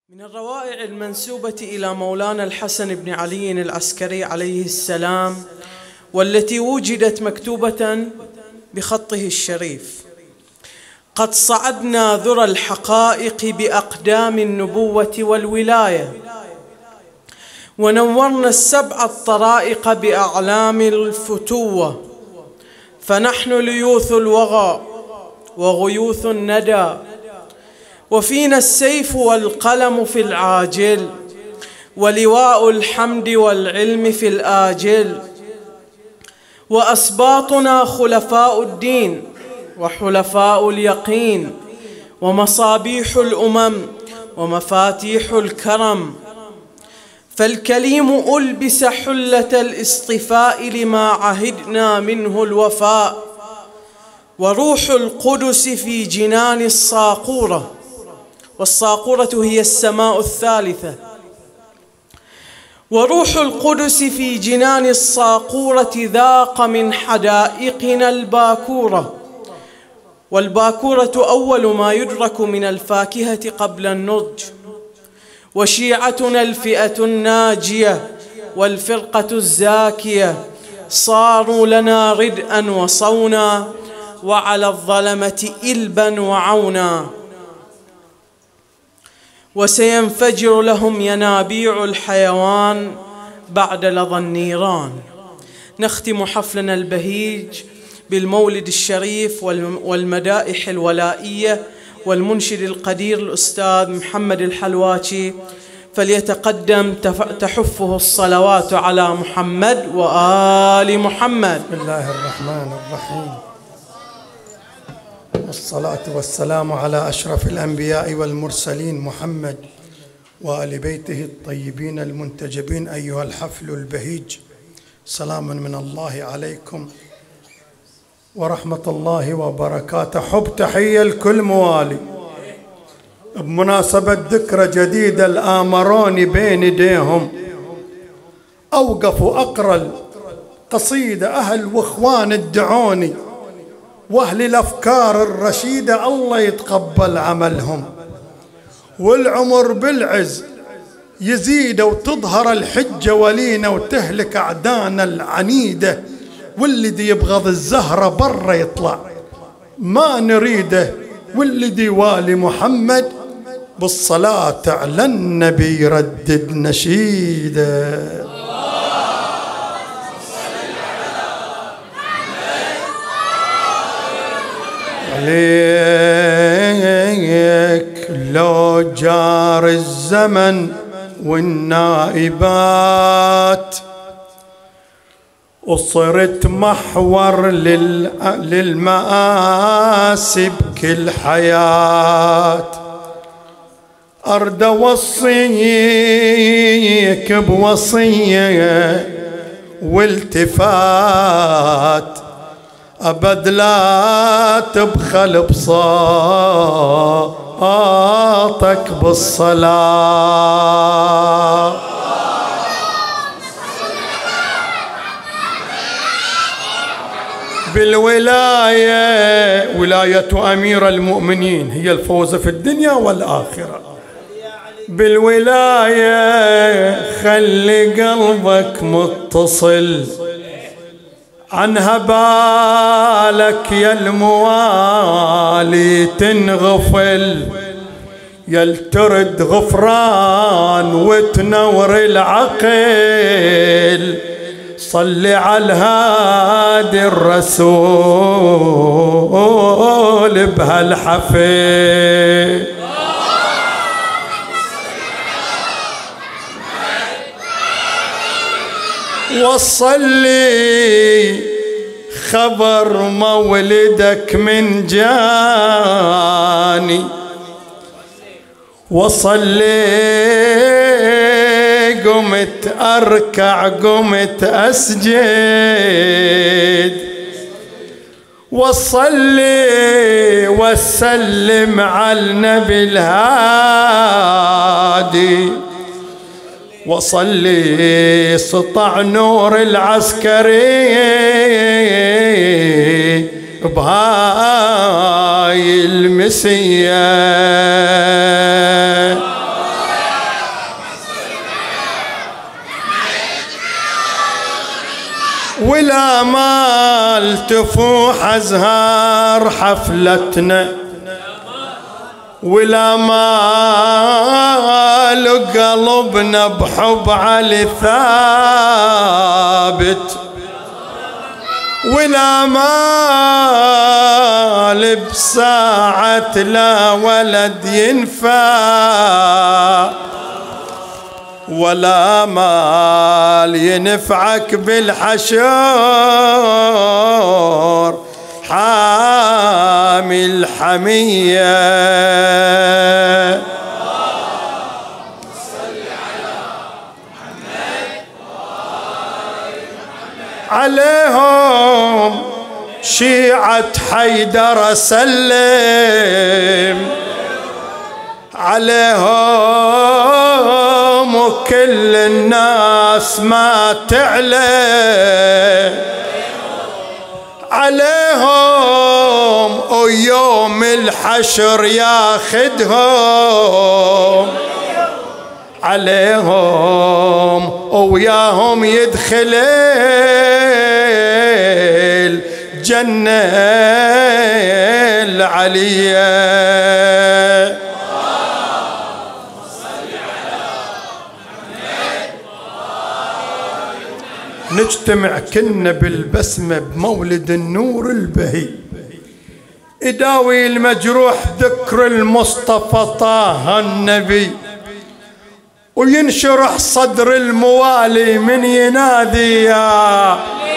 من الروائع المنسوبة إلى مولانا الحسن بن علي العسكري عليه السلام، والتي وجدت مكتوبة بخطه الشريف: قد صعدنا ذرى الحقائق بأقدام النبوة والولاية، ونورنا السبع الطرائق بأعلام الفتوة، فنحن ليوث الوغى وغيوث الندى، وفينا السيف والقلم في العاجل، ولواء الحمد والعلم في الآجل، وأسباطنا خلفاء الدين وحلفاء اليقين، ومصابيح الأمم ومفاتيح الكرم، فالكليم ألبس حلة الاصطفاء لما عهدنا منه الوفاء، وروح القدس في جنان الصاقورة، والصاقورة هي السماء الثالثة، وروح القدس في جنان الصاقورة ذاق من حدائقنا الباكورة، والباكورة أول ما يدرك من الفاكهة قبل النضج، وشيعتنا الفئة الناجية والفرقة الزاكية، صاروا لنا ردءا وصونا، وعلى الظلمة إلبا وعونا، وسينفجر لهم ينابيع الحيوان بعد لظى النيران. نختم حفلنا البهيج بالمولد الشريف والمدائح الولائية، والمنشد القدير الأستاذ محمد الحلواتي، فليتقدم تحفه الصلوات على محمد وآل محمد. بسم الله الرحمن الرحيم، والصلاة والسلام على أشرف الأنبياء والمرسلين محمد وآل بيته الطيبين المنتجبين. أيها الحفل البهيج، سلام من الله عليكم ورحمة الله وبركاته. حب تحية لكل موالي بمناسبة ذكرى جديدة الآمروني بين يديهم أوقفوا أقرأ القصيدة أهل وإخوان الدعوني وأهل الأفكار الرشيدة، الله يتقبل عملهم، والعمر بالعز يزيد وتظهر الحجة ولينا وتهلك أعدانا العنيدة، والذي يبغض الزهرة برا يطلع ما نريده، والذي والي محمد بالصلاة على النبي يردد نشيده. عليك لو جار الزمن والنائبات، وصرت محور للمآسي بكل حياة، أرد وصيك بوصية والتفات، أبد لا تبخل بصوتك بالصلاة. بالولاية، ولاية أمير المؤمنين هي الفوز في الدنيا والآخرة. بالولاية خلي قلبك متصل، عنها بالك يا الموالي تنغفل، يلترد غفران وتنور العقل، صلي على الهادي الرسول بهالحفل. وصلي خبر مولدك من جاني، وصلي قمت أركع قمت أسجد، وصلي وسلم على النبي الهادي، وصلي سطع نور العسكري بهاي المسية. ولا مال تفوح أزهار حفلتنا، ولا مال قلبنا بحب علي ثابت، ولا مال بساعة لا ولد ينفع، ولا مال ينفعك بالحشر حامي الحمية. عليهم شيعة حيدر سلم، عليهم وكل الناس ما تعلم، عليهم ويوم الحشر ياخدهم، عليهم وياهم يدخل الجنة العلية. نجتمع كنا بالبسمة بمولد النور البهي، يداوي المجروح ذكر المصطفى طه النبي، وينشرح صدر الموالي من ينادي يا،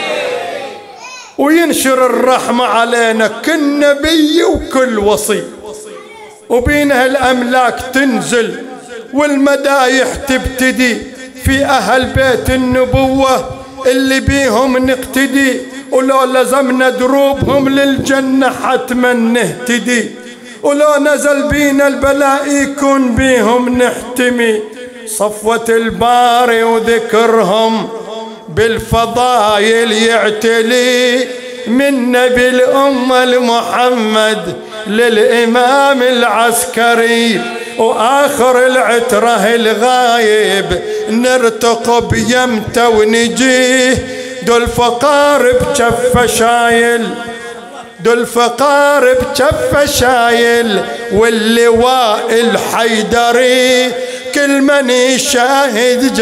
وينشر الرحمة علينا كل نبي وكل وصي، وبينها الأملاك تنزل والمدايح تبتدي في أهل بيت النبوة اللي بيهم نقتدي، ولو لزمنا دروبهم للجنة حتما نهتدي، ولو نزل بينا البلاء يكون بيهم نحتمي. صفوة الباري وذكرهم بالفضايل يعتلي، من نبي الأمة المحمد للإمام العسكري، وآخر العترة الغايب نرتقب يمتى ونجيه، دول فقار بجفة شايل، دول فقار بجفة شايل، واللواء الحيدري كل من يشاهد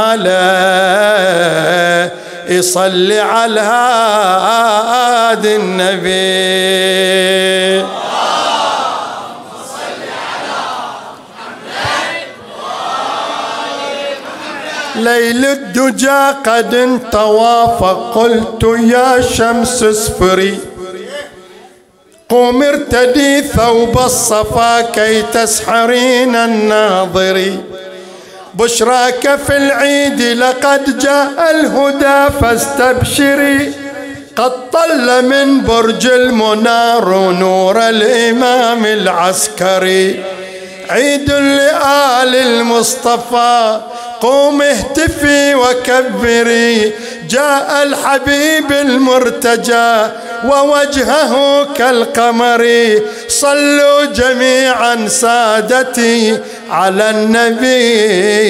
جماله يصلي على هادي النبي. ليل الدجى قد انطوى فقلت يا شمس اسفري، قوم ارتدي ثوب الصفا كي تسحرين الناظري، بشراك في العيد لقد جاء الهدى فاستبشري، قد طل من برج المنار نور الإمام العسكري، عيد لآل المصطفى قوم اهتفي وكبري، جاء الحبيب المرتجى ووجهه كالقمر، صلوا جميعا سادتي على النبي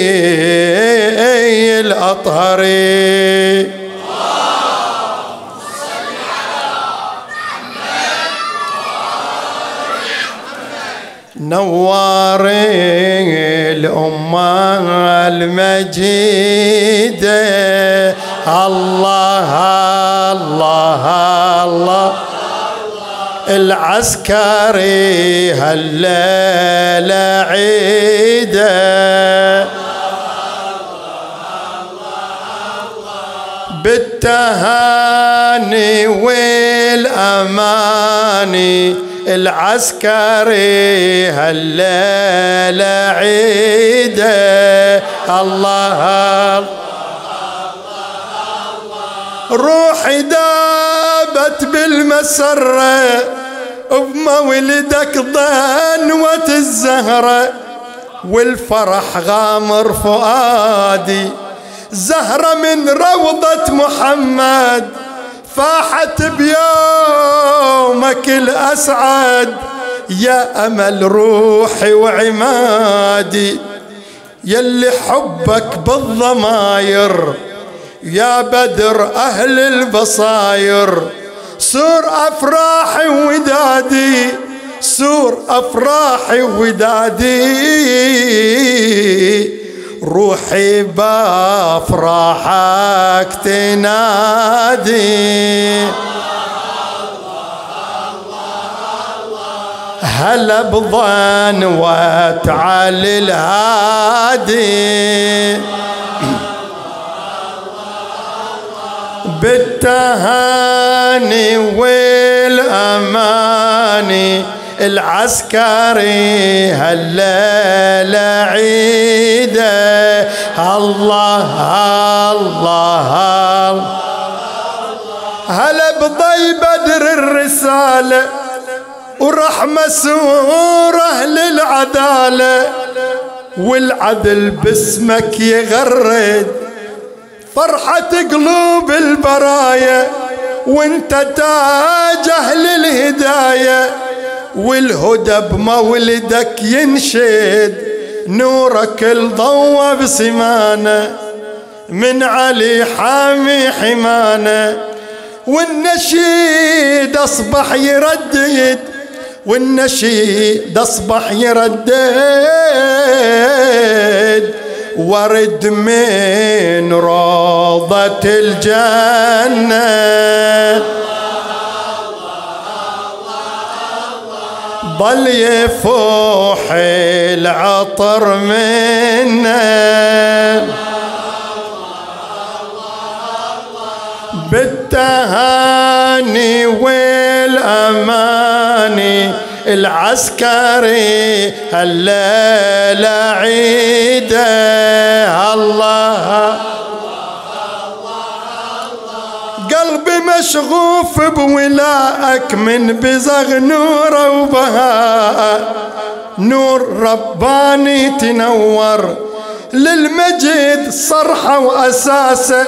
الأطهر. نوار الأمة المجيدة، الله الله الله العسكري هالليلة عيده، بالتهاني والأماني العسكري هالليلة عيده، الله روحي دابت بالمسرة بمولدك ضنوة الزهرة، والفرح غامر فؤادي، زهرة من روضة محمد فاحت بيومك الأسعد، يا أمل روحي وعمادي، يلي حبك بالضماير يا بدر أهل البصاير، سور أفراحي ودادي، سور أفراحي ودادي، روحي بأفراحك تنادي. هلا بظن وتعالي الهادي، بالتهاني والأماني العسكري هالليلة عيده. الله الله هلا بضي بدر الرسالة ورحمة سوره للعدالة، والعدل باسمك يغرد فرحة قلوب البرايا، وانت تاج اهل الهداية، والهدى بمولدك ينشد، نورك الضوى بسمانه من علي حامي حمانه، والنشيد اصبح يردد، والنشيد اصبح يردد، ورد من روضة الجنة، ضل يفوح العطر منه، بالتهاني والأماني العسكري هالليلة عيده. الله قلبي مشغوف بولائك من بزغ نور وبهاء، نور رباني تنور للمجد صرحة وأساسه،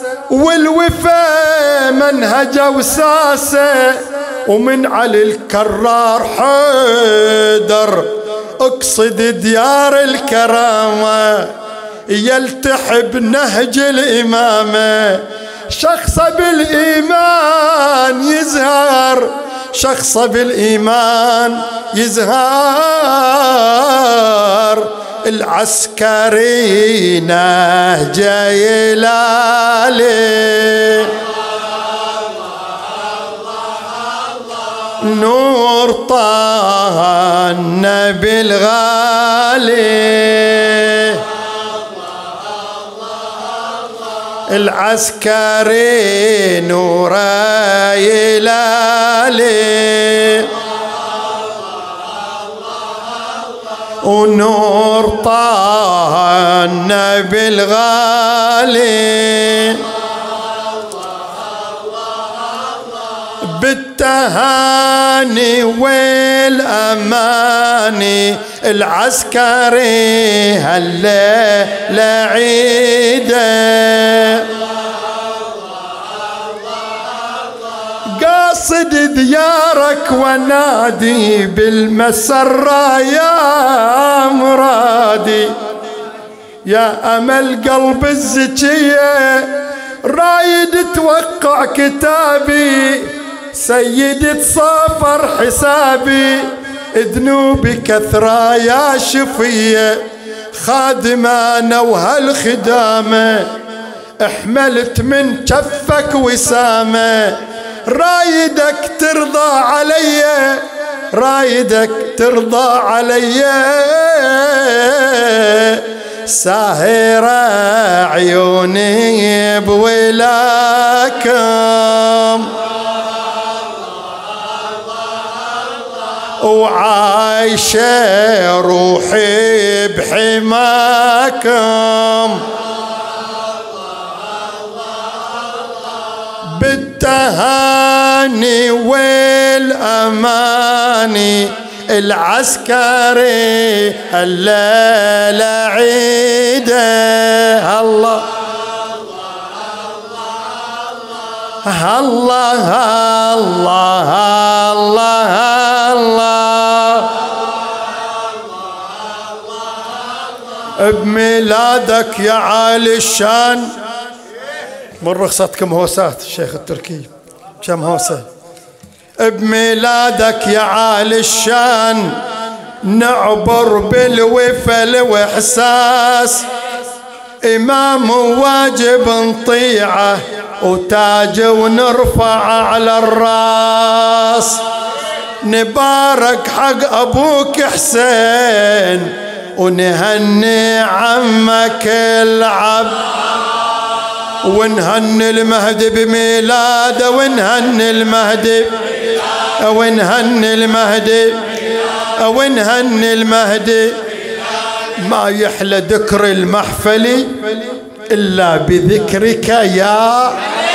والوفا منهجه وساسه، ومن علي الكرار حيدر اقصد ديار الكرامة، يلتحب نهج الإمامة، شخص بالإيمان يزهر، شخص بالإيمان يزهر، العسكري نهجه يلالي، نور طه النبي الغالي، العسكري نوره يلالي، ونور طه النبي الغالي، بالتهاني والأماني العسكري هالليلة عيده، قاصد ديارك ونادي بالمسرة يا مرادي، يا أمل قلب الزكية رايد توقع كتابي، سيدي تصافر حسابي، ذنوبي كثرة يا شفية، خادمة أنا وهالخدامة، احملت من كفك وسامة، رايدك ترضى علي، رايدك ترضى علي، ساهرة عيوني بولاكم، وعايشة روحي بحماكم، بالتهاني والأماني العسكري الليلة عيده. الله الله الله الله الله بميلادك يا عالي الشان من رخصتكم هوسات الشيخ التركي كم هوسة. بميلادك يا عالي الشان نعبر بالوفل واحساس، إمام واجب نطيعه وتاج ونرفع على الراس. نبارك حق أبوك حسين ونهني عمك العب، ونهني المهدي بميلاده، ونهني المهدي ونهني المهدي ونهني المهدي. ما يحلى ذكر المحفل إلا بذكرك يا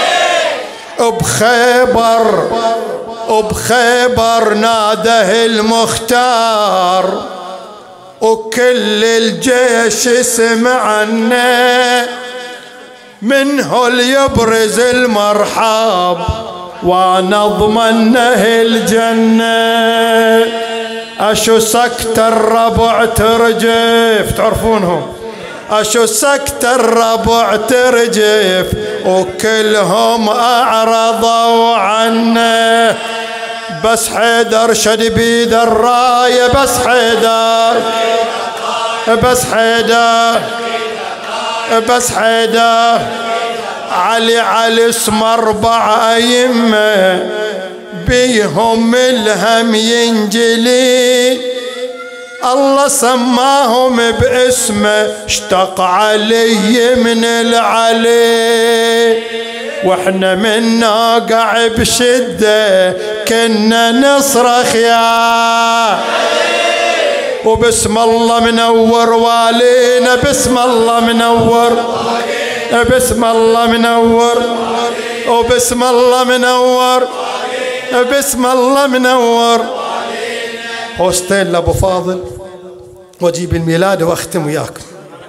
بخيبر ناده المختار، وكل الجيش سمعنا منه اللي يبرز المرحب وانا ضمنه الجنة. اشو سكت الربع ترجف تعرفونهم، اشو سكت الربع ترجف وكلهم اعرضوا عنه. بس حيدر شد بيد الراية، بس حيدر بس حيدر بس حيدر. علي اسم 4 أئمة بيهم الهم ينجلي، الله سماهم باسمه اشتق علي من العلي. واحنا من ناقع بشدة كنا نصرخ يا وبسم الله منور والينا، بسم الله منور، بسم الله منور، وبسم الله منور، بسم الله منور. هوستين لابو فاضل واجيب الميلاد واختم وياكم.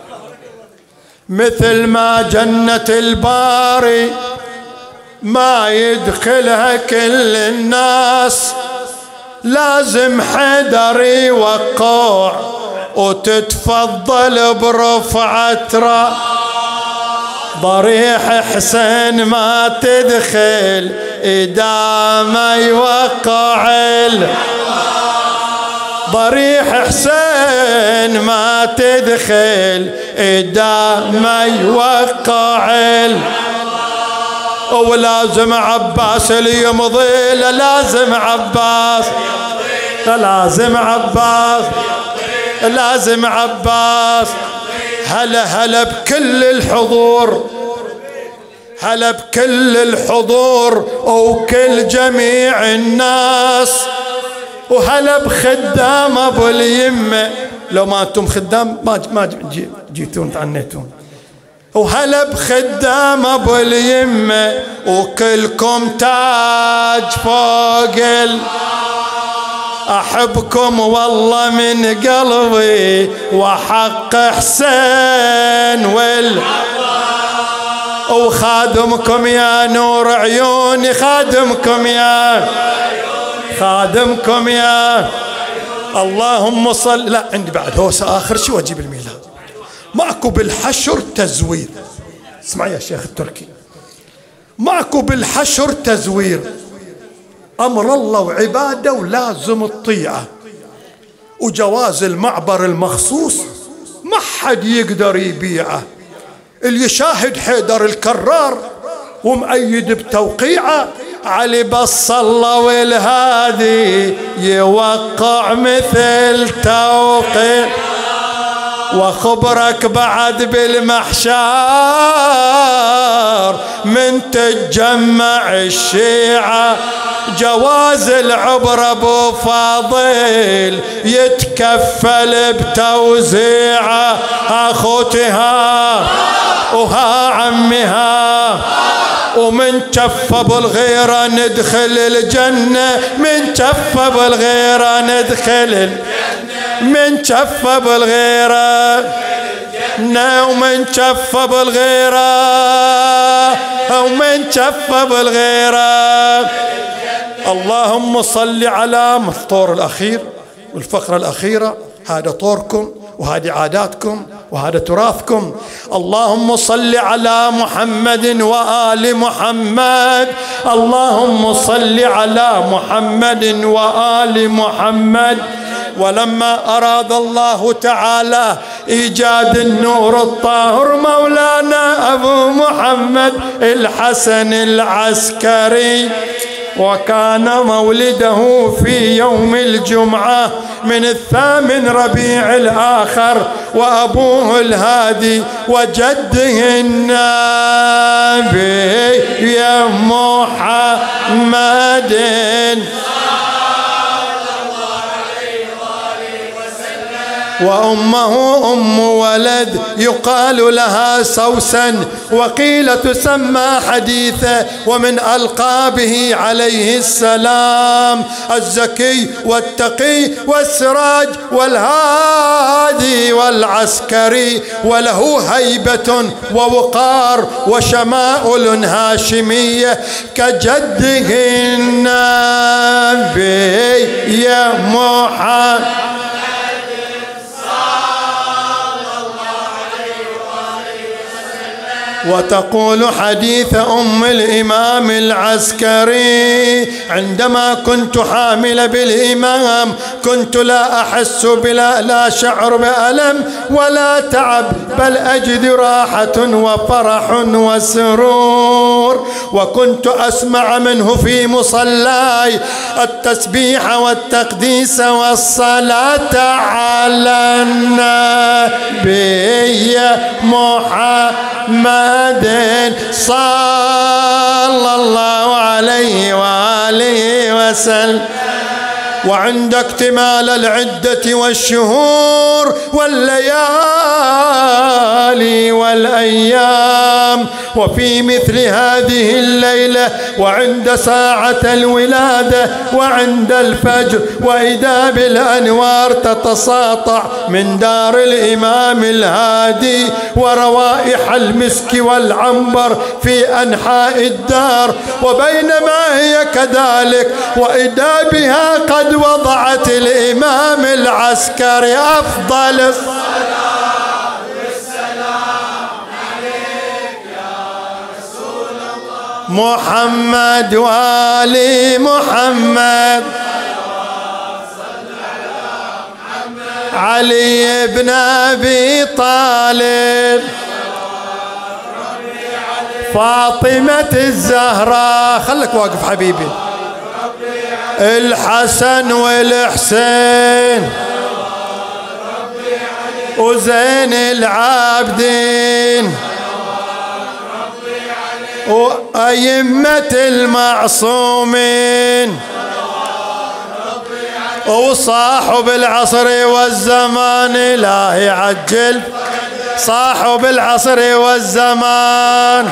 مثل ما جنة الباري ما يدخلها كل الناس، لازم حيدر يوقع وتتفضل برفعة راس. ضريح حسين ما تدخل إذا ما يوقع، ضريح حسين ما تدخل إذا ما يوقع. ولازم عباس اللي يمضي، لازم عباس، لازم عباس، لازم عباس. هلا هلا بكل الحضور، هلا بكل الحضور وكل جميع الناس، وهلا بخدام ابو اليمه. لو ما انتم خدام ما جيتون تعنيتون. وهلا بخدام ابو اليمه وكلكم تاج فوق احبكم والله من قلبي وحق حسين وخادمكم يا نور عيوني، خادمكم يا خادمكم يا. اللهم صل. لا عندي بعد هوسه اخر شيء واجيب الميلاد. ماكو بالحشر تزوير، اسمع يا شيخ التركي، ماكو بالحشر تزوير، امر الله وعباده ولازم الطيعه. وجواز المعبر المخصوص ما حد يقدر يبيعه. اللي يشاهد حيدر الكرار ومؤيد بتوقيعه، علي بس الله والهادي يوقع مثل توقيع. وخبرك بعد بالمحشار من تتجمع الشيعة، جواز العبر ابو فاضل يتكفل بتوزيعه. اخوتها وها عمها، ومن شف ابو الغيره ندخل الجنه، من شف ابو الغيره ندخل، من شف ابو الغيره، ومن شف ابو الغيره، ومن شف ابو الغيره. اللهم صل على الطور الاخير والفقره الاخيره. هذا طوركم وهذه عاداتكم. وهذا تراثكم. اللهم صل على محمد وآل محمد، اللهم صل على محمد وآل محمد. ولما أراد الله تعالى إيجاد النور الطاهر مولانا أبو محمد الحسن العسكري، وكان مولده في يوم الجمعة من 8 ربيع الآخر، وأبوه الهادي وجده النبي يا محمد، وأمه أم ولد يقال لها سوسن، وقيل تسمى حديثة، ومن ألقابه عليه السلام الزكي والتقي والسراج والهادي والعسكري، وله هيبة ووقار وشمائل هاشمية كجده النبي يا محمد. وتقول حديث أم الإمام العسكري: عندما كنت حامل بالإمام كنت لا أحس لا شعر بألم ولا تعب، بل أجد راحة وفرح وسرور، وكنت أسمع منه في مصلاي التسبيح والتقديس والصلاة على النبي محمد صلى الله عليه وآله وسلم. وعند اكتمال العدة والشهور والليالي والأيام، وفي مثل هذه الليلة وعند ساعة الولادة وعند الفجر، وإذا بالأنوار تتساطع من دار الإمام الهادي، وروائح المسك والعنبر في أنحاء الدار، وبينما هي كذلك وإذا بها قد وضعت الإمام العسكري أفضل الصلاة والسلام عليك يا رسول الله محمد وآل محمد، علي بن أبي طالب، فاطمة الزهراء، خلك واقف حبيبي، الحسن والحسين، وزين العابدين، وأئمة المعصومين، وصاحب العصر والزمان، لا يعجل صاحب العصر والزمان،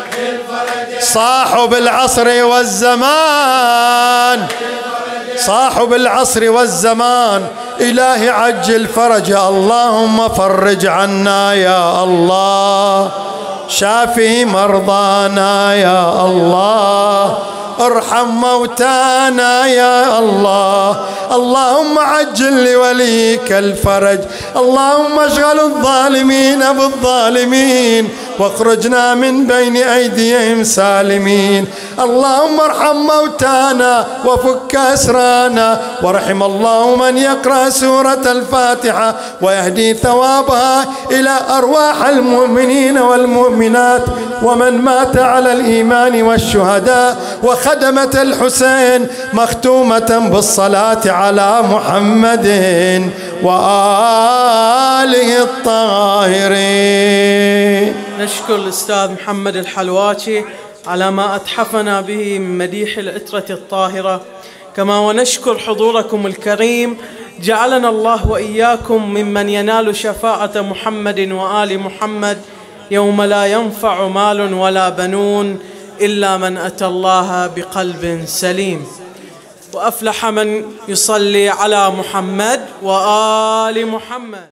صاحب العصر والزمان، صاحب العصر والزمان، إلهي عجل فرجه، اللهم فرج عنا يا الله، شافي مرضانا يا الله، ارحم موتانا يا الله، اللهم عجل لوليك الفرج، اللهم اشغل الظالمين بالظالمين واخرجنا من بين أيديهم سالمين، اللهم ارحم موتانا وفك أسرانا، ورحم الله من يقرأ سورة الفاتحة ويهدي ثوابها إلى أرواح المؤمنين والمؤمنات، ومن مات على الإيمان والشهداء، وخدمة الحسين مختومة بالصلاة على محمد وآله الطاهرين. نشكر الأستاذ محمد الحلواتي على ما أتحفنا به من مديح العترة الطاهرة، كما ونشكر حضوركم الكريم، جعلنا الله وإياكم ممن ينال شفاعة محمد وآل محمد يوم لا ينفع مال ولا بنون إلا من أتى الله بقلب سليم. وأفلح من يصلي على محمد وآل محمد.